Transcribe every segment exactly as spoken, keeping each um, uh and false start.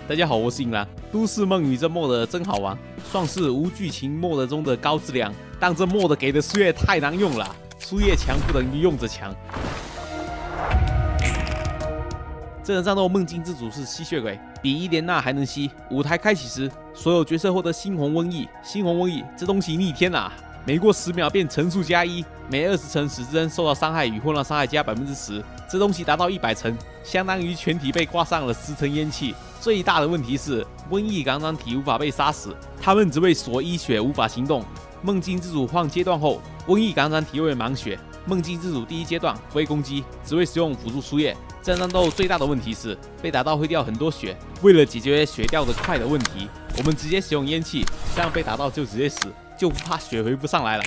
大家好，我是银兰。都市梦与这 mod 真好玩，算是无剧情 mod 中的高质量，但这 mod 给的树叶太难用了，树叶强不等于用着强。这人战斗梦境之主是吸血鬼，比伊莲娜还能吸。舞台开启时，所有角色获得猩红瘟疫。猩红瘟疫这东西逆天啊！每过十秒便乘数加一，每二十层使之人受到伤害与混乱伤害加百分之十。这东西达到一百层，相当于全体被挂上了十层烟气。最大的问题是，瘟疫感染体无法被杀死，他们只会锁一血，无法行动。梦境之主换阶段后，瘟疫感染体又会盲血。梦境之主第一阶段不会攻击，只会使用辅助输液。这战斗最大的问题是被打到会掉很多血。为了解决血掉得快的问题，我们直接使用烟气，这样被打到就直接死，就不怕血回不上来了。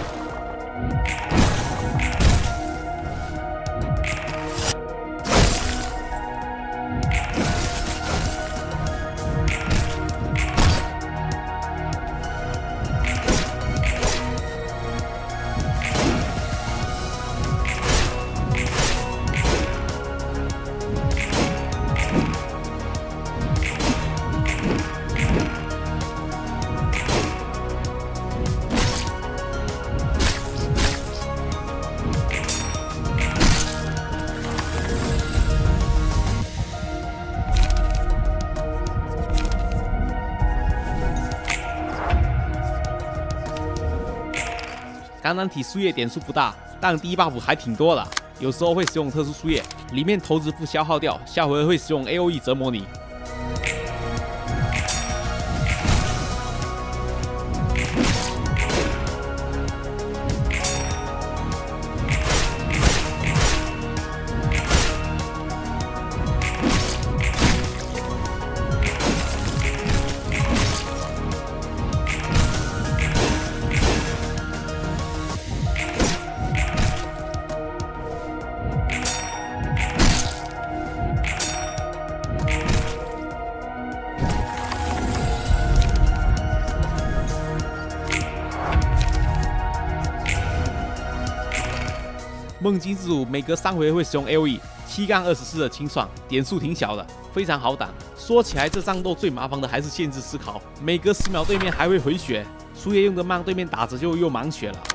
感染体输液点数不大，但低 buff 还挺多的。有时候会使用特殊输液，里面投掷不消耗掉，下回会使用 A O E 折磨你。梦境之主每隔三回会使用 A O E， 七杠二十四的清算，点数挺小的，非常好打。说起来，这战斗最麻烦的还是限制思考，每隔十秒对面还会回血，输液用得慢，对面打着就又盲血了。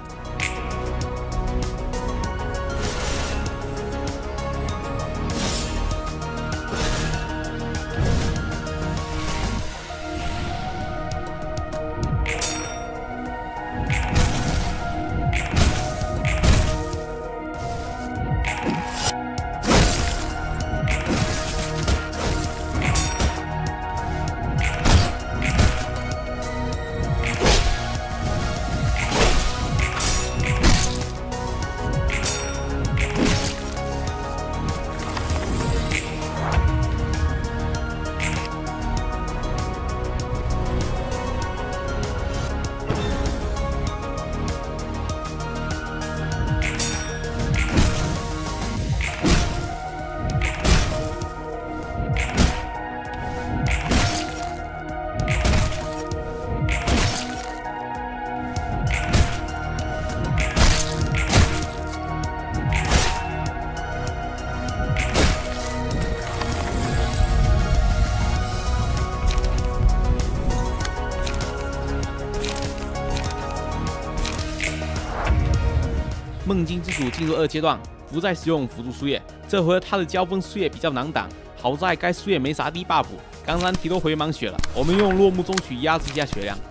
梦境之主进入二阶段，不再使用辅助输液。这回他的交锋输液比较难挡，好在该输液没啥低 buff， 感染体都回满血了。我们用落木中曲压制一下血量。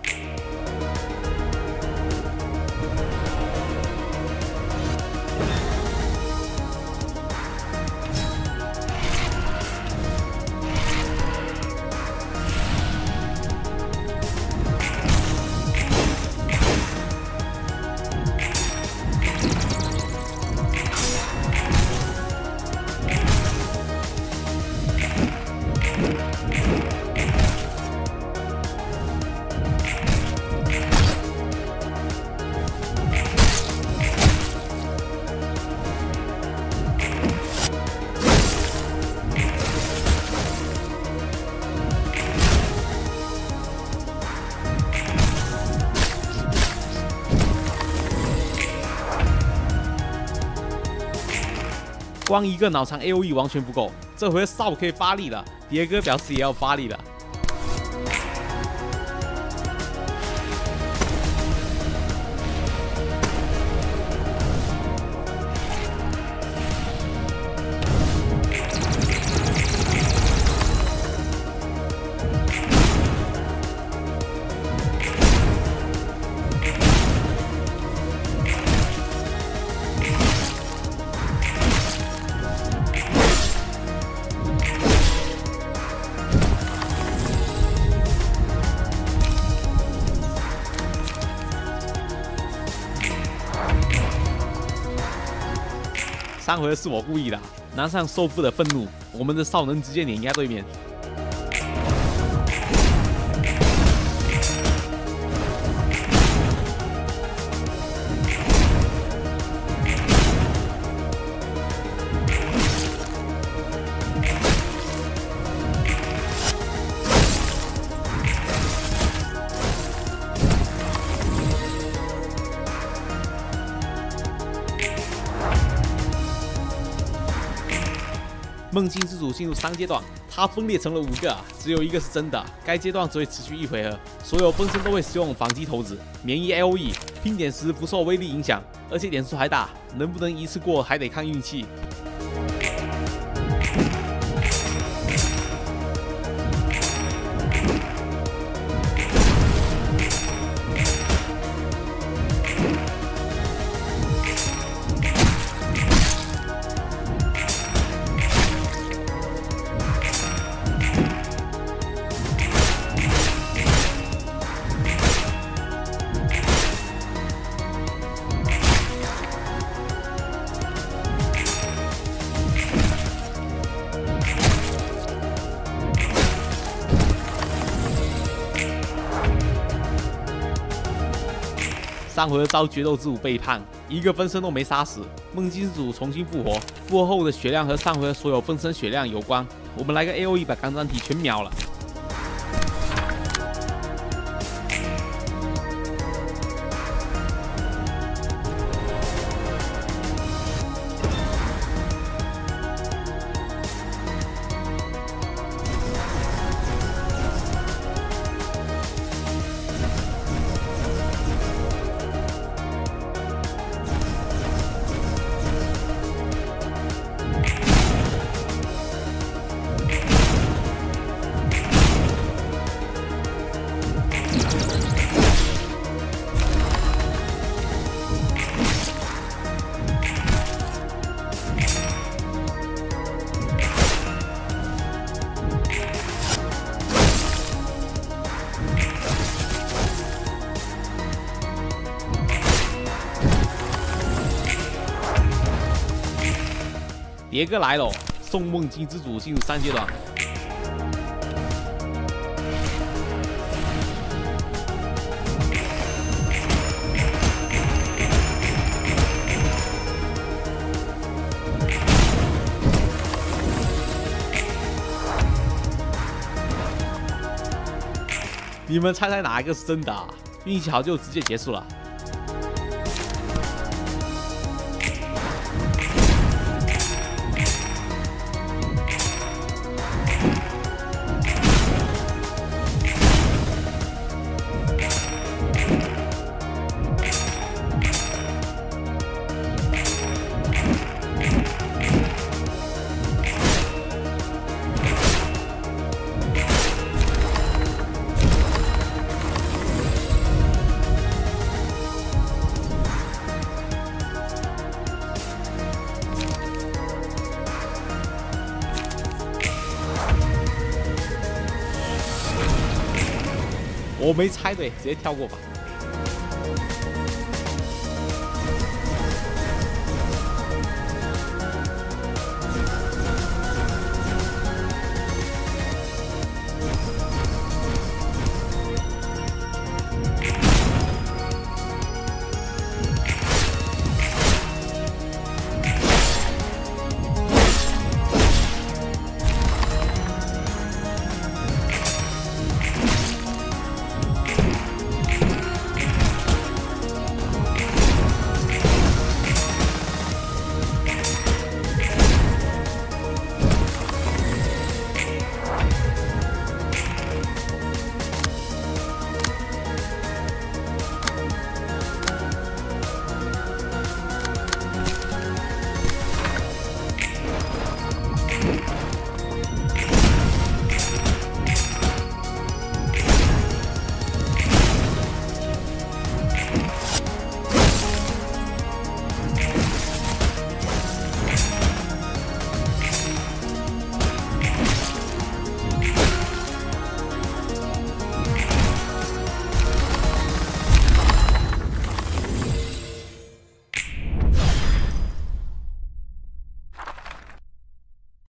光一个脑残 A O E 完全不够， 这回少可以发力了，蝶哥表示也要发力了。上回是我故意的，拿上受父的愤怒，我们的少能直接碾压对面。梦境之主进入三阶段，它分裂成了五个，只有一个是真的。该阶段只会持续一回合，所有分身都会使用反击投掷，免疫 L E， 拼点时不受威力影响，而且点数还大，能不能一次过还得看运气。上回遭决斗之舞背叛，一个分身都没杀死，梦境之主重新复活，复活后的血量和上回所有分身血量有关。我们来个 A O E 把钢弹体全秒了。蝶哥来了，送梦境之主进入三阶段。你们猜猜哪一个是真的啊？运气好就直接结束了。我没猜对，直接跳过吧。